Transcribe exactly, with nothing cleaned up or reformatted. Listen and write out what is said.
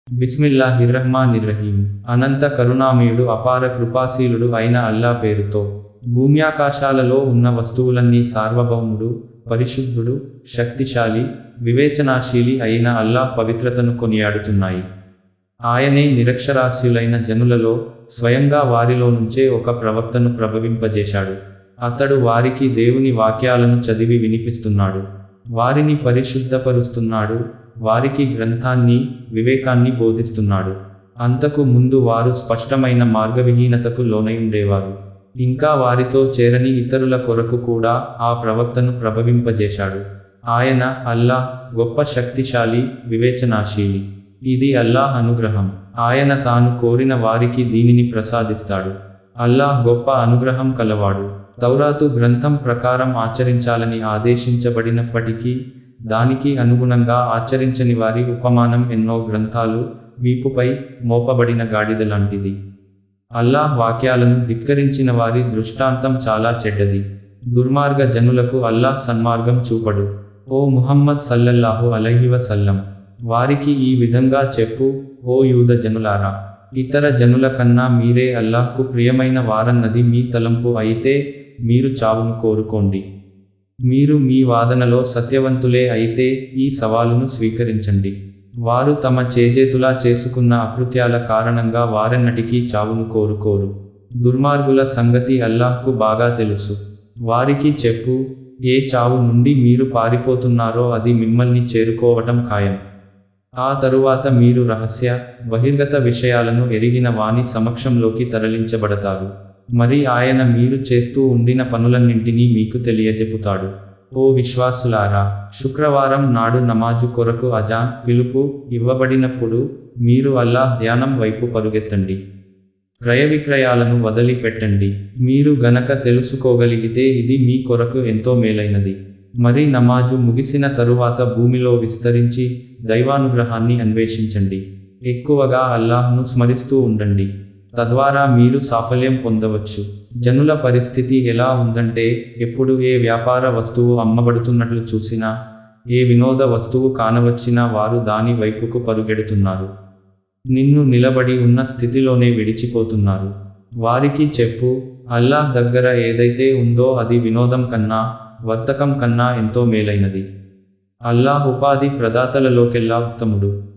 బిస్మిల్లాహిర్రహ్మానిర్రహీం. అనంత కరుణామయుడు అపార కృపాశీలుడు అయిన అల్లా పేరుతో. భూమ్యాకాశాలలో ఉన్న వస్తువులన్నీ సార్వభౌముడు, పరిశుద్ధుడు, శక్తిశాలి, వివేచనాశీలి అయిన అల్లాహ్ పవిత్రతను కొనియాడుతున్నాయి. ఆయనే నిరక్షరాస్యులైన జనులలో స్వయంగా వారిలో నుంచే ఒక ప్రవక్తను ప్రభవింపజేశాడు. అతడు వారికి దేవుని వాక్యాలను చదివి వినిపిస్తున్నాడు. వారిని పరిశుద్ధపరుస్తున్నాడు. వారికి గ్రంథాన్ని, వివేకాన్ని బోధిస్తున్నాడు. అంతకు ముందు వారు స్పష్టమైన మార్గవిహీనతకు లోనై ఉండేవారు. ఇంకా వారితో చేరని ఇతరుల కొరకు కూడా ఆ ప్రవక్తను ప్రభవింపజేశాడు. ఆయన అల్లాహ్ గొప్ప శక్తిశాలి, వివేచనాశీలి. ఇది అల్లాహ్ అనుగ్రహం. ఆయన తాను కోరిన వారికి దీనిని ప్రసాదిస్తాడు. అల్లాహ్ గొప్ప అనుగ్రహం కలవాడు. తౌరాతు గ్రంథం ప్రకారం ఆచరించాలని ఆదేశించబడినప్పటికీ దానికి అనుగుణంగా ఆచరించని వారి ఉపమానం ఎన్నో గ్రంథాలు వీపుపై మోపబడిన గాడిద లాంటిది. అల్లాహ్ వాక్యాలను ధిక్కరించిన వారి దృష్టాంతం చాలా చెడ్డది. దుర్మార్గ జనులకు అల్లాహ్ సన్మార్గం చూపడు. ఓ ముహమ్మద్ సల్లల్లాహు అలైహి వసల్లం, వారికి ఈ విధంగా చెప్పు, ఓ యూద జనులారా, ఇతర జనుల కన్నా మీరే అల్లాహ్కు ప్రియమైన వారన్నది మీ తలంపు అయితే మీరు చావును కోరుకోండి. మీరు మీ వాదనలో సత్యవంతులే అయితే ఈ సవాలును స్వీకరించండి. వారు తమ చేజేతులా చేసుకున్న అకృత్యాల కారణంగా వారెన్నటికీ చావును కోరుకోరు. దుర్మార్గుల సంగతి అల్లాహ్కు బాగా తెలుసు. వారికి చెప్పు, ఏ చావు నుండి మీరు పారిపోతున్నారో అది మిమ్మల్ని చేరుకోవటం ఖాయం. ఆ తరువాత మీరు రహస్య, బహిర్గత విషయాలను ఎరిగిన వాని సమక్షంలోకి తరలించబడతారు. మరి ఆయన మీరు చేస్తూ ఉండిన పనులన్నింటినీ మీకు తెలియజెపుతాడు. ఓ విశ్వాసులారా, శుక్రవారం నాడు నమాజు కొరకు అజాన్ పిలుపు ఇవ్వబడినప్పుడు మీరు అల్లాహ్ ధ్యానం వైపు పరుగెత్తండి. క్రయవిక్రయాలను వదిలి పెట్టండి. మీరు గనక తెలుసుకోగలిగితే ఇది మీ కొరకు ఎంతో మేలైనది. మరి నమాజు ముగిసిన తరువాత భూమిలో విస్తరించి దైవానుగ్రహాన్ని అన్వేషించండి. ఎక్కువగా అల్లాహ్ను స్మరిస్తూ ఉండండి. తద్వారా మీరు సాఫల్యం పొందవచ్చు. జనుల పరిస్థితి ఎలా ఉందంటే, ఎప్పుడు ఏ వ్యాపార వస్తువు అమ్మబడుతున్నట్లు చూసినా, ఏ వినోద వస్తువు కానవచ్చినా వారు దాని వైపుకు పరుగెడుతున్నారు. నిన్ను నిలబడి ఉన్న స్థితిలోనే విడిచిపోతున్నారు. వారికి చెప్పు, అల్లాహ్ దగ్గర ఏదైతే ఉందో అది వినోదం కన్నా, వర్తకం కన్నా ఎంతో మేలైనది. అల్లాహ్ ఉపాధి ప్రదాతలలోకెల్లా ఉత్తముడు.